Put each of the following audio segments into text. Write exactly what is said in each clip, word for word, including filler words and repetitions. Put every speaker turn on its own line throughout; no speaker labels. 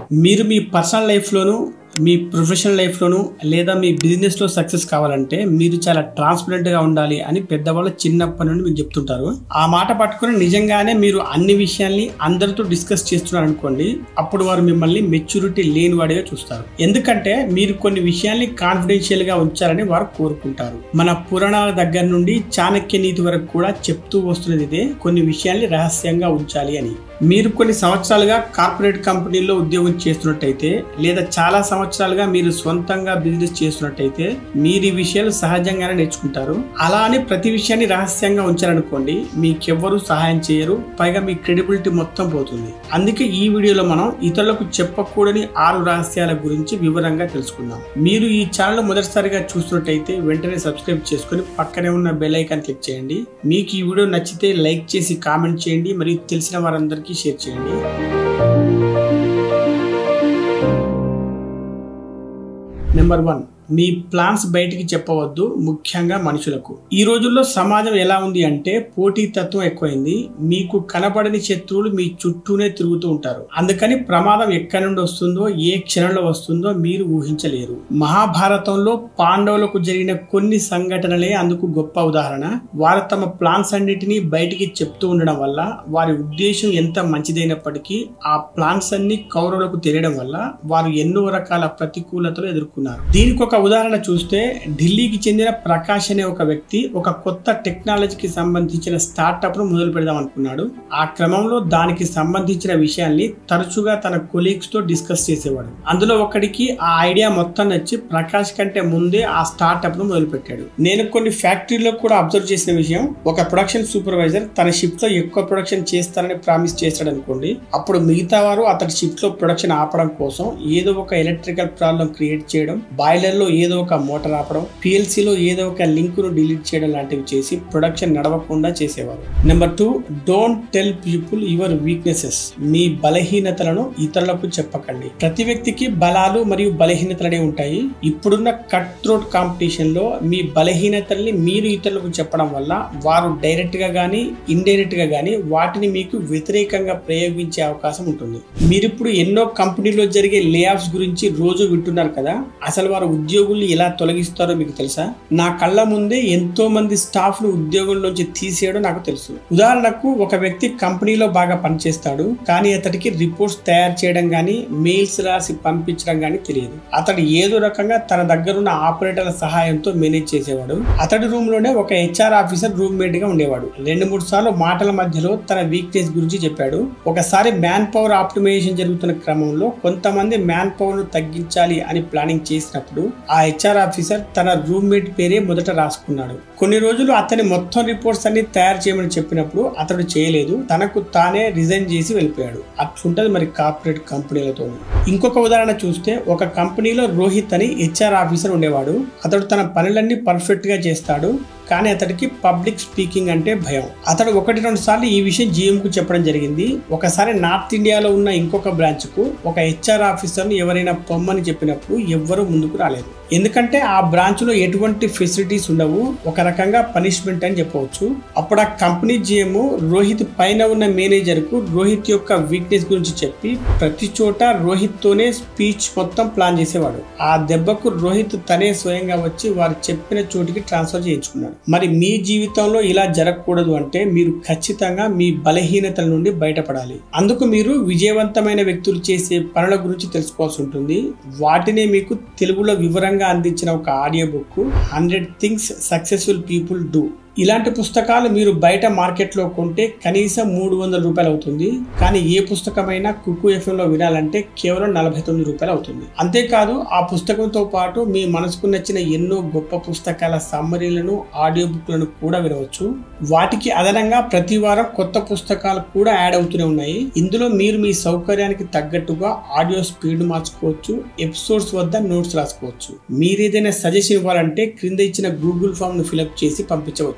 మీరు మీ పర్సనల్ లైఫ్లోనూ మీ ప్రొఫెషనల్ లైఫ్లోనూ లేదా మీ బిజినెస్లో సక్సెస్ కావాలంటే మీరు చాలా ట్రాన్స్పరెంట్గా ఉండాలి అని పెద్దవాళ్ళు చిన్నప్పటి నుండి మీకు చెప్తుంటారు. ఆ మాట పట్టుకుని నిజంగానే మీరు అన్ని విషయాల్ని అందరితో డిస్కస్ చేస్తున్నారు అనుకోండి, అప్పుడు వారు మిమ్మల్ని మెచ్యూరిటీ లేని వాడిగా చూస్తారు. ఎందుకంటే మీరు కొన్ని విషయాల్ని కాన్ఫిడెన్షియల్గా ఉంచాలని వారు కోరుకుంటారు. మన పురాణాల దగ్గర నుండి చాణక్య నీతి వరకు కూడా చెప్తూ వస్తున్నది ఇదే, కొన్ని విషయాల్ని రహస్యంగా ఉంచాలి అని. మీరు కొన్ని సంవత్సరాలుగా కార్పొరేట్ కంపెనీల్లో ఉద్యోగం చేస్తున్నట్టయితే లేదా చాలా సంవత్సరాలుగా మీరు సొంతంగా బిజినెస్ చేస్తున్నట్టయితే మీరు ఈ విషయాలు సహజంగానే నేర్చుకుంటారు. అలా అని ప్రతి విషయాన్ని రహస్యంగా ఉంచారనుకోండి, మీకెవ్వరూ సహాయం చేయరు, పైగా మీ క్రెడిబిలిటీ మొత్తం పోతుంది. అందుకే ఈ వీడియోలో మనం ఇతరులకు చెప్పకూడని ఆరు రహస్యాల గురించి వివరంగా తెలుసుకుందాం. మీరు ఈ ఛానల్ మొదటిసారిగా చూస్తున్నట్టయితే వెంటనే సబ్స్క్రైబ్ చేసుకుని పక్కనే ఉన్న బెల్ ఐకాన్ క్లిక్ చేయండి. మీకు ఈ వీడియో నచ్చితే లైక్ చేసి కామెంట్ చేయండి, మరియు తెలిసిన వారందరికీ షేర్ చేయండి. నెంబర్ వన్, మీ ప్లాన్స్ బయటికి చెప్పవద్దు, ముఖ్యంగా మనుషులకు. ఈ రోజుల్లో సమాజం ఎలా ఉంది అంటే పోటీతత్వం ఎక్కువైంది. మీకు కనపడని శత్రువులు మీ చుట్టూనే తిరుగుతూ ఉంటారు. అందుకని ప్రమాదం ఎక్కడి నుండి వస్తుందో, ఏ క్షణంలో వస్తుందో మీరు ఊహించలేరు. మహాభారతంలో పాండవులకు జరిగిన కొన్ని సంఘటనలే అందుకు గొప్ప ఉదాహరణ. వారు తమ ప్లాన్స్ అన్నిటినీ బయటికి చెప్తూ ఉండడం వల్ల వారి ఉద్దేశం ఎంత మంచిదైనప్పటికీ ఆ ప్లాన్స్ అన్ని కౌరవులకు తెలియడం వల్ల వారు ఎన్నో రకాల ప్రతికూలతలు ఎదుర్కొన్నారు. దీనికి ఒక ఉదాహరణ చూస్తే, ఢిల్లీకి చెందిన ప్రకాష్ అనే ఒక వ్యక్తి ఒక కొత్త టెక్నాలజీకి సంబంధించిన స్టార్ట్అప్ ను మొదలు పెడదాం అనుకున్నాడు. ఆ క్రమంలో దానికి సంబంధించిన విషయాల్ని తరచుగా తన కొలీగ్స్ తో డిస్కస్ చేసేవాడు. అందులో ఒకడికి ఆ ఐడియా మొత్తం నచ్చి ప్రకాష్ కంటే ముందే ఆ స్టార్ట్అప్ ను మొదలు పెట్టాడు. నేను కొన్ని ఫ్యాక్టరీలో కూడా అబ్జర్వ్ చేసిన విషయం, ఒక ప్రొడక్షన్ సూపర్వైజర్ తన షిఫ్ట్ లో ఎక్కువ ప్రొడక్షన్ చేస్తారని ప్రామిస్ చేస్తాడు అనుకోండి, అప్పుడు మిగతా వారు అతడి షిఫ్ట్ లో ప్రొడక్షన్ ఆపడం కోసం ఏదో ఒక ఎలక్ట్రికల్ ప్రాబ్లం క్రియేట్ చేయడం, బాయిలర్ లో ఏదో ఒక మోటార్ ఆపడం, పిఎల్సీలో ఏదో ఒక లింక్ ను డిలీట్ చేయడం లాంటివి చేసి ప్రొడక్షన్ నడవకుండా చేసేవారు. Number two, don't tell people your weaknesses. మీ బలహీనతలను ఇతరులకు చెప్పకండి. ప్రతి వ్యక్తికి బలాలు మరియు బలహీనతలనే ఉంటాయి. ఇప్పుడున్న కట్ త్రోట్ కాంపిటీషన్ లో మీ బలహీనతల్ని మీరు ఇతరులకు చెప్పడం వల్ల వారు డైరెక్ట్ గా గానీ ఇండైరెక్ట్ గా గానీ వాటిని మీకు వ్యతిరేకంగా ప్రయోగించే అవకాశం ఉంటుంది. మీరిప్పుడు ఎన్నో కంపెనీలో జరిగే లే ఆఫ్స్ గురించి రోజు వింటున్నారు కదా, అసలు వారు ఉద్యోగుల్ని ఎలా తొలగిస్తారో మీకు తెలుసా? నా కళ్ళ ముందే ఎంతో మంది స్టాఫ్ ను ఉద్యోగంలోంచి తీసేయడం నాకు తెలుసు. ఉదాహరణకు, ఒక వ్యక్తి కంపెనీలో బాగా పనిచేస్తాడు, కానీ అతడికి రిపోర్ట్స్ తయారు చేయడం గానీ మెయిల్స్ రాసి పంపించడం గానీ తెలియదు. అతడు ఏదో రకంగా తన దగ్గరున్న ఆపరేటర్ల సహాయంతో మేనేజ్ చేసేవాడు. అతడి రూమ్ లోనే ఒక హెచ్ఆర్ ఆఫీసర్ రూమ్ మేట్ గా ఉండేవాడు. రెండు మూడు సార్లు మాటల మధ్యలో తన వీక్నెస్ గురించి చెప్పాడు. ఒకసారి మ్యాన్ పవర్ ఆప్టిమైజేషన్ జరుగుతున్న క్రమంలో కొంతమంది మ్యాన్ పవర్ ను తగ్గించాలి అని ప్లానింగ్ చేసినప్పుడు ఆ హెచ్ఆర్ ఆఫీసర్ తన రూమ్మేట్ పేరే మొదట రాసుకున్నాడు. కొన్ని రోజులు అతని మొత్తం రిపోర్ట్స్ అన్ని తయారు చేయమని చెప్పినప్పుడు అతడు చేయలేదు, తనకు తానే రిజైన్ చేసి వెళ్ళిపోయాడు. అట్లుంటది మరి కార్పొరేట్ కంపెనీలతో. ఇంకొక ఉదాహరణ చూస్తే, ఒక కంపెనీలో రోహిత్ అని హెచ్ఆర్ ఆఫీసర్ ఉండేవాడు. అతడు తన పనులన్నీ పర్ఫెక్ట్ గా చేస్తాడు, కానీ అతడికి పబ్లిక్ స్పీకింగ్ అంటే భయం. అతడు ఒకటి రెండు సార్లు ఈ విషయం జీఎం కు చెప్పడం జరిగింది. ఒకసారి నార్త్ ఇండియాలో ఉన్న ఇంకొక బ్రాంచ్ కు ఒక హెచ్ఆర్ ఆఫీసర్ ను ఎవరైనా పొమ్మని చెప్పినప్పుడు ఎవ్వరూ ముందుకు రాలేదు. ఎందుకంటే ఆ బ్రాంచ్ లో ఎటువంటి ఫెసిలిటీస్ ఉండవు, ఒక రకంగా పనిష్మెంట్ అని చెప్పవచ్చు. అప్పుడు ఆ కంపెనీ జీఎం రోహిత్ పైన ఉన్న మేనేజర్ కు రోహిత్ యొక్క వీక్నెస్ గురించి చెప్పి ప్రతి చోట రోహిత్ తోనే స్పీచ్ మొత్తం ప్లాన్ చేసేవాడు. ఆ దెబ్బకు రోహిత్ తనే స్వయంగా వచ్చి వారు చెప్పిన చోటికి ట్రాన్స్ఫర్ చేయించుకున్నాడు. మరి మీ జీవితంలో ఇలా జరగకూడదు అంటే మీరు ఖచ్చితంగా మీ బలహీనతల నుండి బయటపడాలి. అందుకు మీరు విజయవంతమైన వ్యక్తులు చేసే పనుల గురించి తెలుసుకోవాల్సి ఉంటుంది. వాటినే మీకు తెలుగులో వివరంగా అందించిన ఒక audio book, hundred things successful people do. ఇలాంటి పుస్తకాలు మీరు బయట మార్కెట్లో కొంటే కనీసం మూడు వందల రూపాయలు అవుతుంది. కానీ ఏ పుస్తకమైనా కుక్కు ఎఫ్ఎం లో వినాలంటే కేవలం నలభై తొమ్మిది రూపాయలు అవుతుంది. అంతేకాదు, ఆ పుస్తకంతో పాటు మీ మనసుకు నచ్చిన ఎన్నో గొప్ప పుస్తకాల సమ్మరీలను, ఆడియో బుక్లను కూడా వినవచ్చు. వాటికి అదనంగా ప్రతి వారం కొత్త పుస్తకాలు కూడా యాడ్ అవుతూనే ఉన్నాయి. ఇందులో మీరు మీ సౌకర్యానికి తగ్గట్టుగా ఆడియో స్పీడ్ మార్చుకోవచ్చు, ఎపిసోడ్స్ వద్ద నోట్స్ రాసుకోవచ్చు. మీరు ఏదైనా సజెషన్ ఇవ్వాలంటే క్రింద ఇచ్చిన గూగుల్ ఫామ్ ను ఫిల్అప్ చేసి పంపించవచ్చు.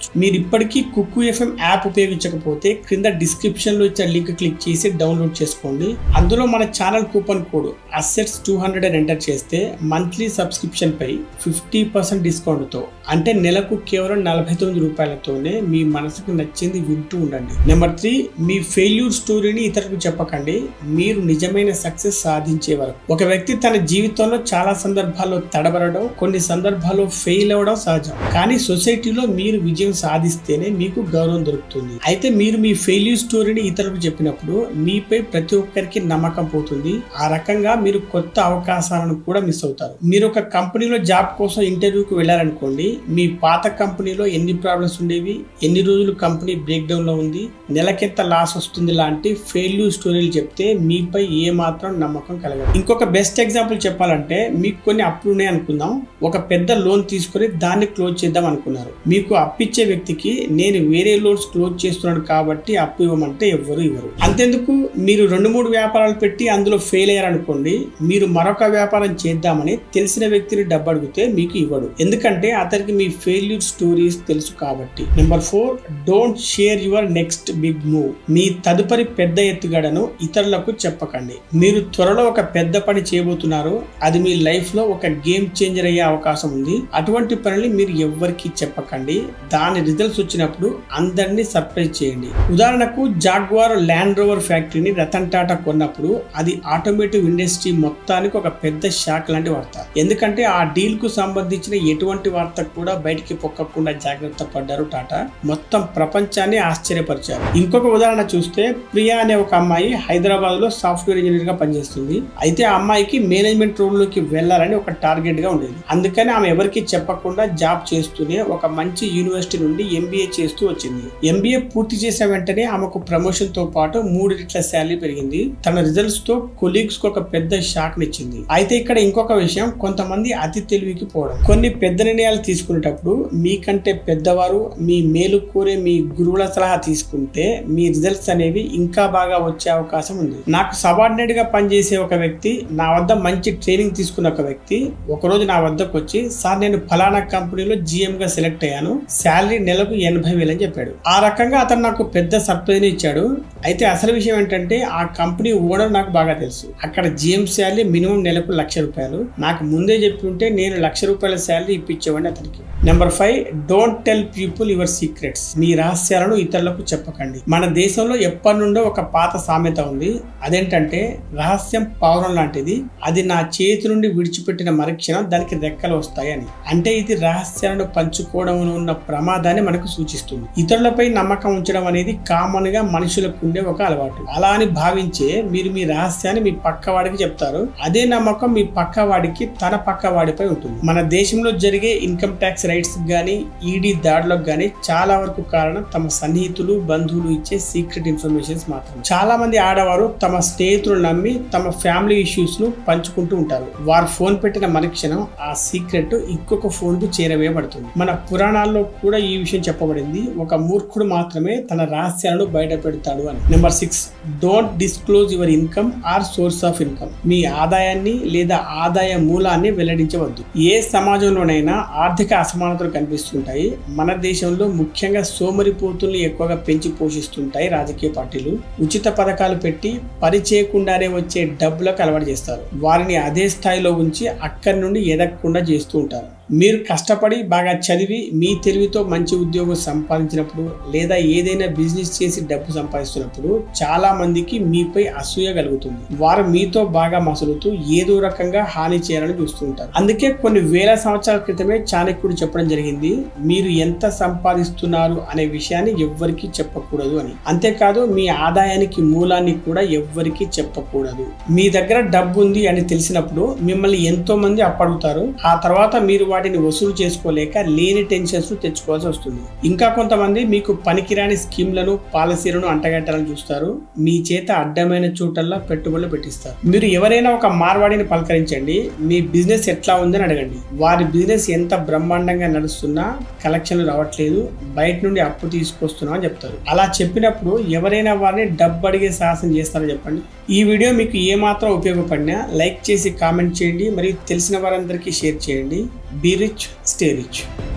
చేసుకోవచ్చు. మీరు ఇప్పటికీ కుక్కు ఎఫ్ఎం యాప్ ఉపయోగించకపోతే క్రింద డిస్క్రిప్షన్ లో ఇచ్చిన లింక్ క్లిక్ చేసి డౌన్లోడ్ చేసుకోండి. అందులో మన channel coupon code assets two hundred అని ఎంటర్ చేస్తే మంత్లీ సబ్స్క్రిప్షన్ పై ఫిఫ్టీ పర్సెంట్ డిస్కౌంట్ తో అంటే నెలకు కేవలం నలభై తొమ్మిది రూపాయలతోనే మీ మనసుకు నచ్చింది వింటూ ఉండండి. నెంబర్ త్రీ, మీ ఫెయిల్యూర్ స్టోరీని ఇతరులకు చెప్పకండి, మీరు నిజమైన సక్సెస్ సాధించే వరకు. ఒక వ్యక్తి తన జీవితంలో చాలా సందర్భాల్లో తడబడడం, కొన్ని సందర్భాల్లో ఫెయిల్ అవ్వడం సహజం. కానీ సొసైటీలో మీరు విజయం సాధిస్తేనే మీకు గౌరవం దొరుకుతుంది. అయితే మీరు మీ ఫెయిల్యూర్ స్టోరీని ఇతరులకు చెప్పినప్పుడు మీపై ప్రతి ఒక్కరికి నమ్మకం పోతుంది. ఆ రకంగా మీరు కొత్త అవకాశాలను కూడా మిస్ అవుతారు. మీరు ఒక కంపెనీలో జాబ్ కోసం ఇంటర్వ్యూకి వెళ్లారనుకోండి, మీ పాత కంపెనీలో ఎన్ని ప్రాబ్లమ్స్ ఉండేవి, ఎన్ని రోజులు కంపెనీ బ్రేక్ డౌన్ లో ఉంది, నెలకెంత లాస్ వస్తుంది లాంటి ఫెయిల్యూర్ స్టోరీలు చెప్తే మీపై ఏ మాత్రం నమ్మకం కలగదు. ఇంకొక బెస్ట్ ఎగ్జాంపుల్ చెప్పాలంటే, మీకు కొన్ని అప్పులు ఉన్నాయి అనుకుందాం. ఒక పెద్ద లోన్ తీసుకుని దాన్ని క్లోజ్ చేద్దాం అనుకున్నారు. మీకు అప్పిచ్చే వ్యక్తికి నేను వేరే లోన్స్ క్లోజ్ చేస్తున్నాను కాబట్టి అప్పు ఇవ్వమంటే ఎవ్వరు ఇవ్వరు. అంతెందుకు, మీరు రెండు మూడు వ్యాపారాలు పెట్టి అందులో ఫెయిల్ అయ్యారనుకోండి, మీరు మరొక వ్యాపారం చేద్దామని తెలిసిన వ్యక్తిని డబ్బు అడిగితే మీకు ఇవ్వడు. ఎందుకంటే అతనికి మీ ఫెయిల్యూర్ స్టోరీస్ తెలుసు కాబట్టి. Number four, don't share your next big move. మీ తదుపరి పెద్ద ఎత్తుగడను ఇతరులకు చెప్పకండి. మీరు త్వరలో ఒక పెద్ద పని చేయబోతున్నారు, అది మీ లైఫ్ లో ఒక గేమ్ చేంజర్ అయ్యే అవకాశం ఉంది. అటువంటి పనిని మీరు ఎవ్వరికి చెప్పకండి. దాని రిజల్ట్స్ వచ్చినప్పుడు అందరినీ సర్ప్రైజ్ చేయండి. ఉదాహరణకు, జాగ్వార్ ల్యాండ్ రోవర్ ఫ్యాక్టరీని రతన్ టాటా కొన్నప్పుడు అది ఆటోమేటివ్ ఇండస్ట్రీ మొత్తానికి ఒక పెద్ద షాక్ లాంటి వార్త. ఎందుకంటే ఆ డీల్ కు సంబంధించిన ఎటువంటి వార్త కూడా బయటికి పొక్కకుండా జాగ్రత్త పడ్డారు టాటా. మొత్తం ప్రపంచాన్ని ఆశ్చర్యపరిచారు. ఇంకొక ఉదాహరణ చూస్తే, ప్రియా అనే ఒక అమ్మాయి హైదరాబాద్ లో సాఫ్ట్వేర్ ఇంజనీర్ గా పనిచేస్తుంది. అయితే ఆ అమ్మాయికి మేనేజ్మెంట్ రోల్ లోకి వెళ్లాలని ఒక టార్గెట్ గా ఉండేది. అందుకని ఆమె ఎవరికి చెప్పకుండా జాబ్ చేస్తూనే ఒక మంచి యూనివర్సిటీ నుండి ఎంబీఏ చేస్తూ వచ్చింది. ఎంబీఏ పూర్తి చేసిన వెంటనే ఆమెకు ప్రమోషన్ తో పాటు మూడు రెట్ల శాలరీ పెరిగింది. తన రిజల్ట్స్ తో కొలీగ్స్ కు ఒక పెద్ద షాక్ నిచ్చింది. అయితే ఇక్కడ ఇంకొక విషయం, కొంతమంది అతి తెలివికి పోవడం. కొన్ని పెద్ద నిర్ణయాలు తీసుకునేటప్పుడు మీకంటే పెద్దవారు, మీ మేలు కోరే మీ గురువుల సలహా తీసుకుంటే మీ రిజల్ట్స్ అనేవి ఇంకా బాగా వచ్చే అవకాశం ఉంది. నాకు సబార్డినేట్ గా పనిచేసే ఒక వ్యక్తి, నా వద్ద మంచి ట్రైనింగ్ తీసుకున్న ఒక వ్యక్తి ఒకరోజు నా వద్దకు వచ్చి, సార్ నేను ఫలానా కంపెనీలో జీఎం గా సెలెక్ట్ అయ్యాను, శాలరీ నెలకు ఎనభై వేలు అని చెప్పాడు. ఆ రకంగా అతను నాకు పెద్ద సర్ప్రైజ్ ఇచ్చాడు. అయితే అసలు విషయం ఏంటంటే, ఆ కంపెనీ ఓనర్ నాకు బాగా తెలుసు. అక్కడ జీఎం శాలరీ మినిమం నెలకు లక్ష రూపాయలు. నాకు ముందే చెప్పి ఉంటే నేను లక్ష రూపాయల శాలరీ ఇప్పించేవాడిని అతనికి. Number five, don't tell people your secrets. మీ రహస్యాలను ఇతరులకు చెప్పకండి. మన దేశంలో ఎప్పటి నుండో ఒక పాత సామెత ఉంది. అదేంటంటే, రహస్యం పావురం లాంటిది, అది నా చేతి నుండి విడిచిపెట్టిన మరుక్షణం దానికి రెక్కలు వస్తాయి అని. అంటే ఇది రహస్యాలను పంచుకోవడంలో ఉన్న ప్రమాదాన్ని మనకు సూచిస్తుంది. ఇతరులపై నమ్మకం ఉంచడం అనేది కామన్ గా మనుషులకు ఉండే ఒక అలవాటు. అలా అని భావించే మీరు మీ రహస్యాన్ని మీ పక్క వాడికి చెప్తారు. అదే నమ్మకం మీ పక్క వాడికి తన పక్క వాడిపై ఉంటుంది. మన దేశంలో జరిగే ఇన్కమ్ ట్యాక్స్ రైట్స్ గానీ, ఈడీ దాడులకు గానీ చాలా వరకు కారణం తమ సన్నిహితులు, బంధువులు ఇచ్చే సీక్రెట్ ఇన్ఫర్మేషన్స్ మాత్రం. చాలా మంది ఆడవారు తమ స్నేహితులు నమ్మి తమ ఫ్యామిలీ ఇష్యూస్ ను పంచుకుంటూ ఉంటారు. వారు ఫోన్ పెట్టిన మరుక్షణం ఆ సీక్రెట్ ఇంకొక ఫోన్ కు చేరవేయబడుతుంది. మన పురాణాల్లో కూడా ఈ విషయం చెప్పబడింది. ఒక మూర్ఖుడు మాత్రమే తన రహస్యాలను బయట పెడతాడు అని. Number six, don't disclose your income or source of income. మీ ఆదాయాన్ని లేదా ఆదాయ మూలాన్ని వెల్లడించవద్దు. ఏ సమాజంలోనైనా ఆర్థిక అసమానతలు కనిపిస్తుంటాయి. మన దేశంలో ముఖ్యంగా సోమరిపోతుల్ని ఎక్కువగా పెంచి పోషిస్తుంటాయి రాజకీయ పార్టీలు. ఉచిత పథకాలు పెట్టి పని చేయకుండానే వచ్చే డబ్బులకు అలవాటు చేస్తారు. వారిని అదే స్థాయిలో ఉంచి అక్కడి నుండి ఎదగకుండా చేస్తూ ఉంటారు. మీరు కష్టపడి బాగా చదివి మీ తెలివితో మంచి ఉద్యోగం సంపాదించినప్పుడు లేదా ఏదైనా బిజినెస్ చేసి డబ్బు సంపాదిస్తున్నప్పుడు చాలా మందికి మీపై అసూయ కలుగుతుంది. వారు మీతో బాగా మసులుతూ ఏదో రకంగా హాని చేయాలని చూస్తూ ఉంటారు. అందుకే కొన్ని వేల సంవత్సరాల క్రితమే చాణక్యుడు చెప్పడం జరిగింది, మీరు ఎంత సంపాదిస్తున్నారు అనే విషయాన్ని ఎవ్వరికీ చెప్పకూడదు అని. అంతేకాదు మీ ఆదాయానికి మూలాన్ని కూడా ఎవ్వరికీ చెప్పకూడదు. మీ దగ్గర డబ్బు ఉంది అని తెలిసినప్పుడు మిమ్మల్ని ఎంతో మంది అప్పడుగుతారు. ఆ తర్వాత మీరు వాటిని వసూలు చేసుకోలేక లేని టెన్షన్స్ తెచ్చుకోవాల్సి వస్తుంది. ఇంకా కొంతమంది మీకు పనికిరాని స్కీమ్లను, పాలసీలను అంటగట్టాలని చూస్తారు. మీ చేత అడ్డమైన చోటల్లా పెట్టుబడులు పెట్టిస్తారు. మీరు ఎవరైనా ఒక మార్వాడిని పలకరించండి, మీ బిజినెస్ ఎట్లా ఉందని అడగండి. వారి బిజినెస్ ఎంత బ్రహ్మాండంగా నడుస్తున్నా కలెక్షన్లు రావట్లేదు, బయట నుండి అప్పు తీసుకొస్తున్నా అని చెప్తారు. అలా చెప్పినప్పుడు ఎవరైనా వారిని డబ్బు అడిగే సాహసం చేస్తారో చెప్పండి. ఈ వీడియో మీకు ఏమాత్రం ఉపయోగపడినా లైక్ చేసి కామెంట్ చేయండి, మరియు తెలిసిన వారందరికీ షేర్ చేయండి. Be rich, stay rich.